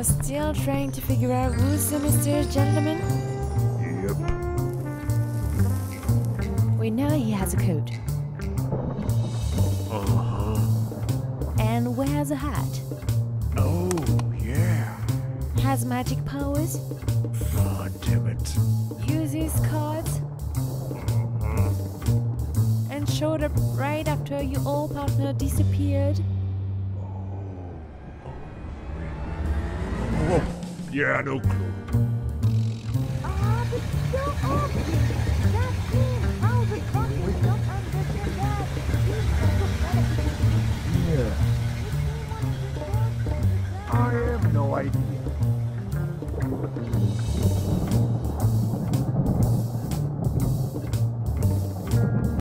still trying to figure out who's the mysterious gentleman? Yep. We know he has a coat. Uh-huh. And wears a hat. Oh, yeah. Has magic powers. Ah, damn it. Uses cards. Uh-huh. And showed up right after your old partner disappeared. Oh, yeah, no clue. Ah, but so obvious. That's him.